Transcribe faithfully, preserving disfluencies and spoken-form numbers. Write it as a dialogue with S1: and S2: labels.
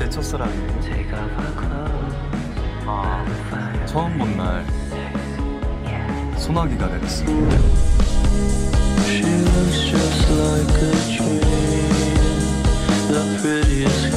S1: 내 첫사랑이에요. 아, 처음 본 날 소나기가 내렸어.
S2: She looks just like a dream, the prettiest